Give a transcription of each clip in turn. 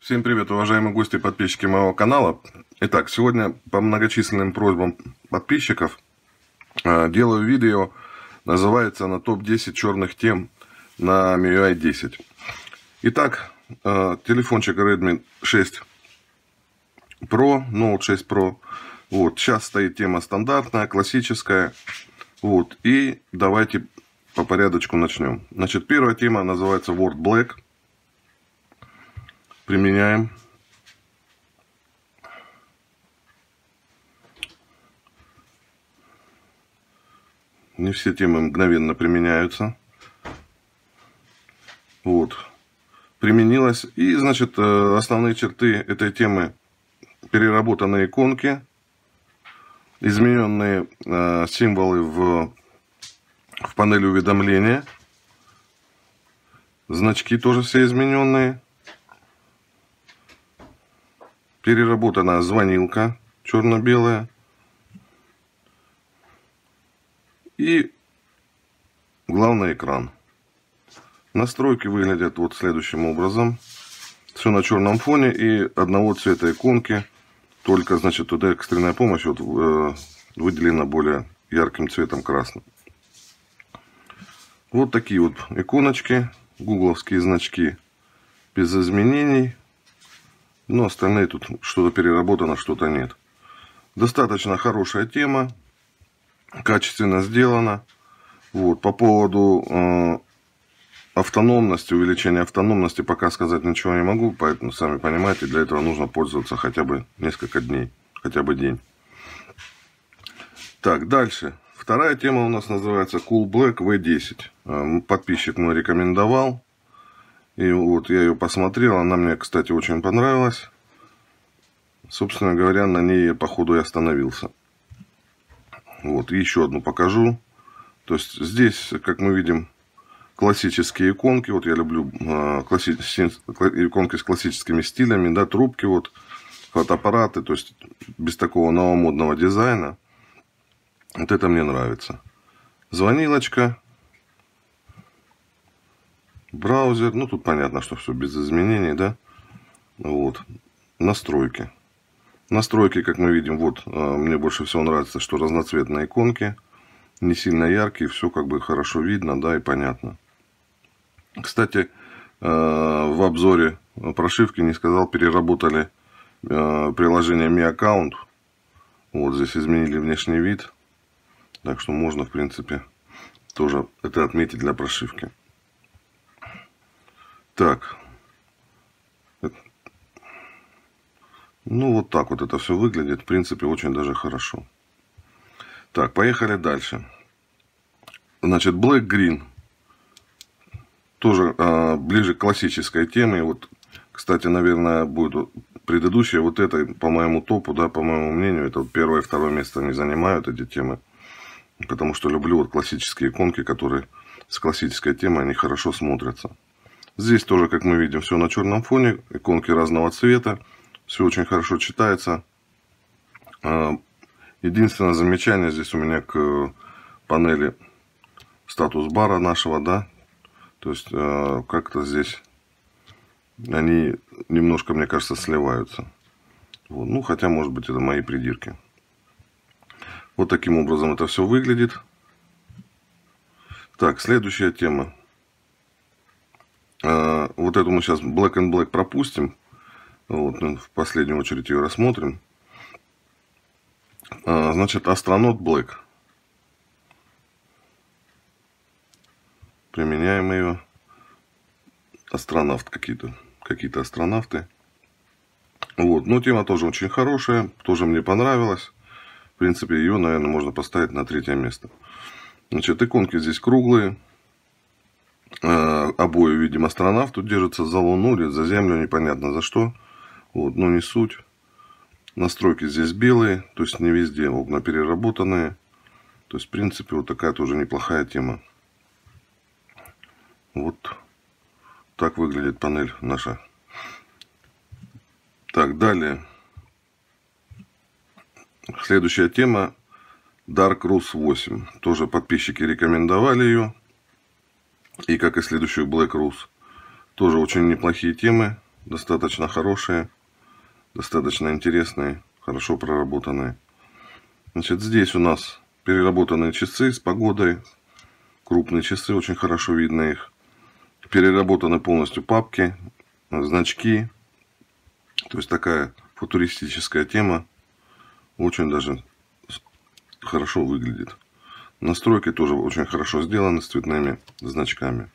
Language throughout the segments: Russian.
Всем привет, уважаемые гости и подписчики моего канала. Итак, сегодня по многочисленным просьбам подписчиков делаю видео, называется на топ-10 черных тем на MIUI 10. Итак, телефончик Redmi 6 Pro, Note 6 Pro. Вот, сейчас стоит тема стандартная, классическая. Вот, и давайте по порядочку начнем. Значит, первая тема называется Word Black. Применяем. Не все темы мгновенно применяются. Вот. Применилось. И, значит, основные черты этой темы: переработанные иконки, измененные символы в панели уведомления, значки тоже все измененные. Переработана звонилка черно-белая. И главный экран. Настройки выглядят вот следующим образом. Все на черном фоне и одного цвета иконки. Только, значит, туда экстренная помощь вот выделена более ярким цветом красным. Вот такие вот иконочки. Гугловские значки без изменений. Но остальные тут что-то переработано, что-то нет. Достаточно хорошая тема. Качественно сделано. Вот. По поводу автономности, увеличения автономности пока сказать ничего не могу. Поэтому, сами понимаете, для этого нужно пользоваться хотя бы несколько дней. Хотя бы день. Так, дальше. Вторая тема у нас называется Cool Black V10. Подписчик мой рекомендовал. И вот я ее посмотрел, она мне, кстати, очень понравилась. Собственно говоря, на ней, походу, и остановился. Вот, еще одну покажу. То есть, здесь, как мы видим, классические иконки. Вот я люблю иконки с классическими стилями, да, трубки, вот, фотоаппараты. То есть, без такого новомодного дизайна. Вот это мне нравится. Звонилочка. Браузер, ну тут понятно, что все без изменений, да. Вот. Настройки. Настройки, как мы видим, вот мне больше всего нравится, что разноцветные иконки, не сильно яркие, все как бы хорошо видно, да, и понятно. Кстати, в обзоре прошивки не сказал, переработали приложение Mi Account. Вот здесь изменили внешний вид, так что можно, в принципе, тоже это отметить для прошивки. Так. Ну, вот так вот это все выглядит. В принципе, очень даже хорошо. Так, поехали дальше. Значит, Black Green. Тоже ближе к классической теме. Вот, кстати, наверное, будет предыдущая. Вот это, по моему топу, да, по моему мнению, это вот первое и второе место не занимают эти темы. Потому что люблю вот классические иконки, которые с классической темой, они хорошо смотрятся. Здесь тоже, как мы видим, все на черном фоне. Иконки разного цвета. Все очень хорошо читается. Единственное замечание здесь у меня к панели статус-бара нашего, да. То есть, как-то здесь они немножко, мне кажется, сливаются. Вот. Ну, хотя, может быть, это мои придирки. Вот таким образом это все выглядит. Так, следующая тема. Вот эту мы сейчас Black and Black пропустим. Вот, в последнюю очередь ее рассмотрим. Значит, Astronaut Black. Применяем ее. Астронавт какие-то астронавты. Вот, но тема тоже очень хорошая. Тоже мне понравилась. В принципе, ее, наверное, можно поставить на третье место. Значит, иконки здесь круглые. Обои, видим, астронавт тут держится за Луну или за Землю, непонятно за что. Вот, но не суть. Настройки здесь белые, то есть не везде окна переработанные. То есть, в принципе, вот такая тоже неплохая тема. Вот так выглядит панель наша. Так, далее. Следующая тема Dark Rules 8. Тоже подписчики рекомендовали ее. И как и следующую Black Rules. Тоже очень неплохие темы. достаточно хорошие, достаточно интересные, хорошо проработанные. Значит, здесь у нас переработанные часы с погодой. Крупные часы, очень хорошо видно их. Переработаны полностью папки, значки. То есть такая футуристическая тема. Очень даже хорошо выглядит. Настройки тоже очень хорошо сделаны с цветными значками.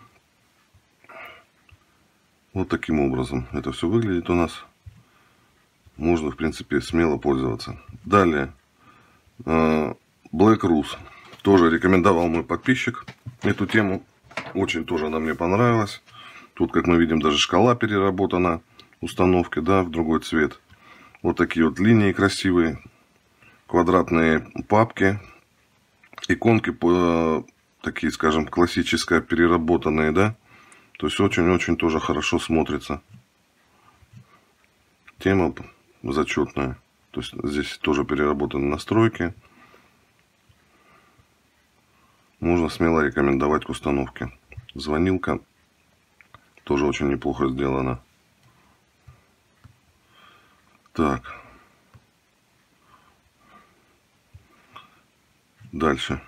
Вот таким образом это все выглядит у нас. Можно, в принципе, смело пользоваться. Далее. Black Rose. Тоже рекомендовал мой подписчик эту тему. Очень тоже она мне понравилась. Тут, как мы видим, даже шкала переработана. Установки, да, в другой цвет. Вот такие вот линии красивые. Квадратные папки. Иконки такие, скажем, классические, переработанные, да. То есть очень-очень тоже хорошо смотрится. Тема зачетная. То есть здесь тоже переработаны настройки. Можно смело рекомендовать к установке. Звонилка тоже очень неплохо сделана. Так. Дальше.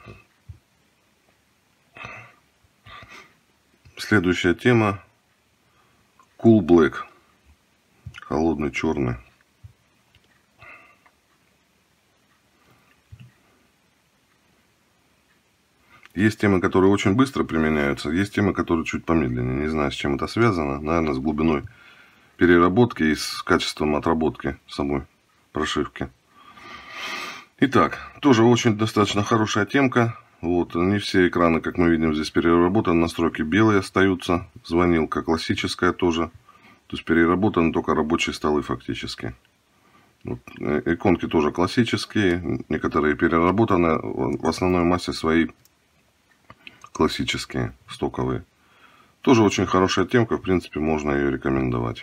Следующая тема. Cool Black. Холодный черный. Есть темы, которые очень быстро применяются, есть темы, которые чуть помедленнее. Не знаю, с чем это связано. Наверное, с глубиной переработки и с качеством отработки самой прошивки. Итак, тоже очень достаточно хорошая темка. Вот, не все экраны, как мы видим, здесь переработаны. Настройки белые остаются. Звонилка классическая тоже. То есть переработаны только рабочие столы фактически. Вот, иконки тоже классические. Некоторые переработаны. В основной массе своей классические, стоковые. Тоже очень хорошая темка. В принципе, можно ее рекомендовать.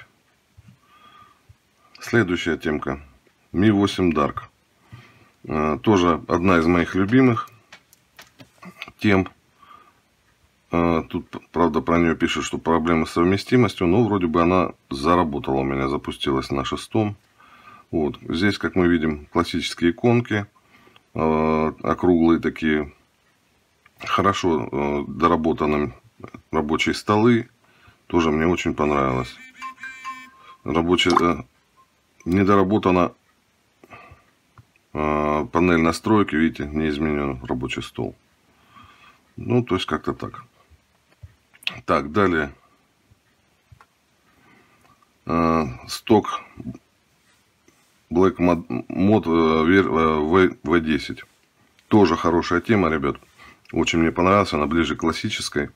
Следующая темка. Mi 8 Dark. Тоже одна из моих любимых тем. Тут, правда, про нее пишут, что проблемы с совместимостью. Но вроде бы она заработала у меня. Запустилась на 6-м. Вот. Здесь, как мы видим, классические иконки. Округлые такие. Хорошо доработаны рабочие столы. Тоже мне очень понравилось. Недоработана панель настройки. Видите, не изменен рабочий стол. Ну, то есть как-то так. Так, далее. Сток Black Mod V10. Тоже хорошая тема, ребят. Очень мне понравилась. Она ближе к классической.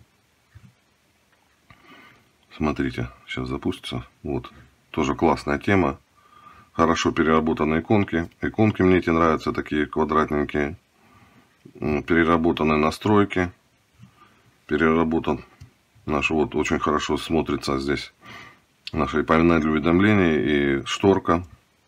Смотрите, сейчас запустится. Вот. Тоже классная тема. Хорошо переработанные иконки. Иконки мне эти нравятся. Такие квадратненькие. Переработанные настройки. Переработан наш. Вот очень хорошо смотрится здесь. Наши панель уведомлений и шторка.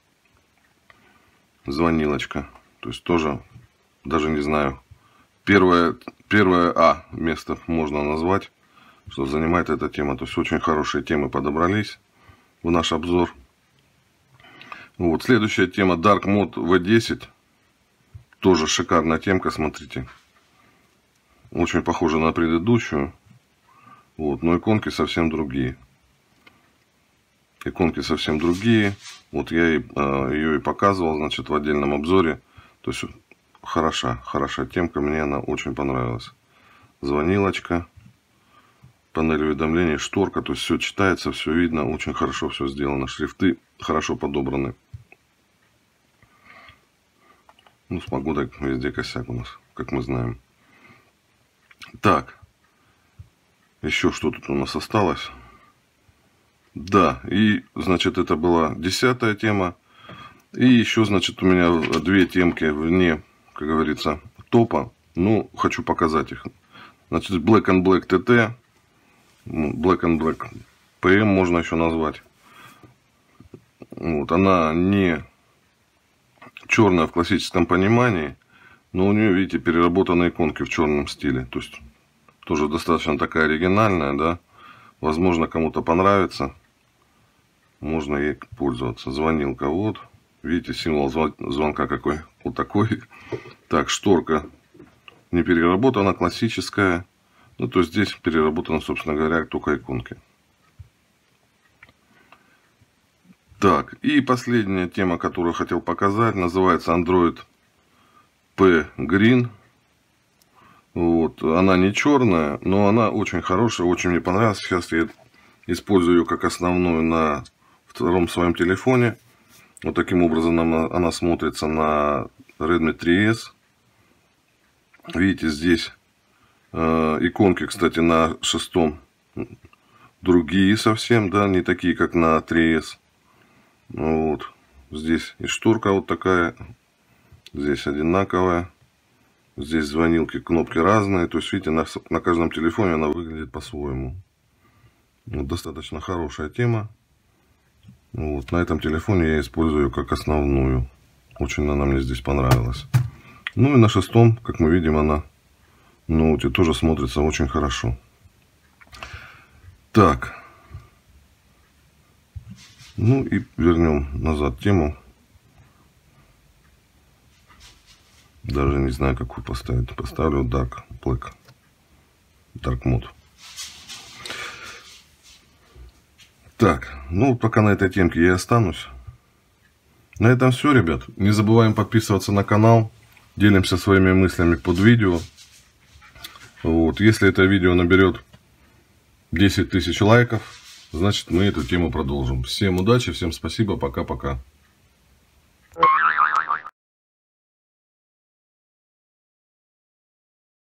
Звонилочка. То есть тоже, даже не знаю. Первое место можно назвать, что занимает эта тема. То есть очень хорошие темы подобрались в наш обзор. Вот. Следующая тема Dark Mode V10. Тоже шикарная темка, смотрите. Очень похожа на предыдущую. Вот. Но иконки совсем другие. Иконки совсем другие. Вот я ее и показывал, значит, в отдельном обзоре. То есть хорошая темка, мне она очень понравилась. Звонилочка, панель уведомлений, шторка, то есть все читается, все видно, очень хорошо все сделано. Шрифты хорошо подобраны. Ну, с погодой везде косяк у нас, как мы знаем. Так, еще что тут у нас осталось? Да, и, значит, это была 10-я тема. И еще, значит, у меня 2 темки вне, как говорится, топа. Ну, хочу показать их. Значит, Black and Black TT. Black and Black PM можно еще назвать. Вот, она не черная в классическом понимании. Но у нее, видите, переработанные иконки в черном стиле. То есть, тоже достаточно такая оригинальная, да. Возможно, кому-то понравится. можно ей пользоваться. Звонилка, вот. Видите, символ звонка какой? Вот такой. Так, шторка не переработана, классическая. Ну, то есть здесь переработаны, собственно говоря, только иконки. Так, и последняя тема, которую хотел показать, называется Android P Green. Вот, она не черная, но она очень хорошая, очень мне понравилась. Сейчас я использую ее как основную на втором своем телефоне. Вот таким образом она смотрится на Redmi 3S. Видите, здесь иконки, кстати, на 6 другие совсем, да, не такие, как на 3S. Вот. Здесь и шторка вот такая. Здесь одинаковая. Здесь звонилки, кнопки разные. То есть, видите, на каждом телефоне она выглядит по-своему. Вот, достаточно хорошая тема. Вот, на этом телефоне я использую ее как основную. Очень она мне здесь понравилась. Ну и на 6, как мы видим, она на ноуте тоже смотрится очень хорошо. Так. Ну и вернем назад тему. Даже не знаю, какую поставить. Поставлю Dark Black. Dark Mode. Так, ну пока на этой темке я останусь. На этом все, ребят. Не забываем подписываться на канал. Делимся своими мыслями под видео. Вот, если это видео наберет 10 000 лайков, значит мы эту тему продолжим. Всем удачи, всем спасибо, пока-пока.